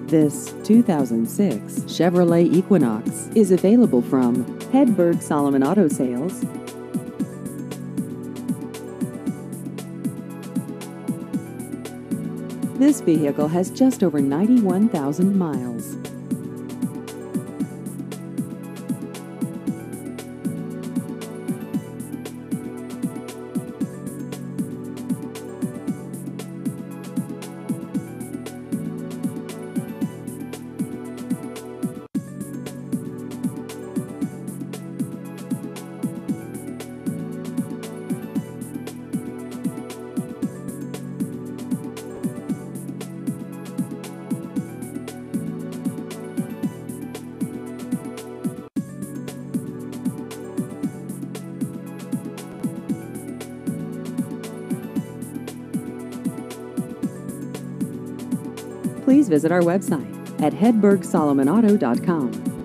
This 2006 Chevrolet Equinox is available from Hedberg Solomon Auto Sales. This vehicle has just over 91,000 miles. Please visit our website at hedbergsolomonauto.com.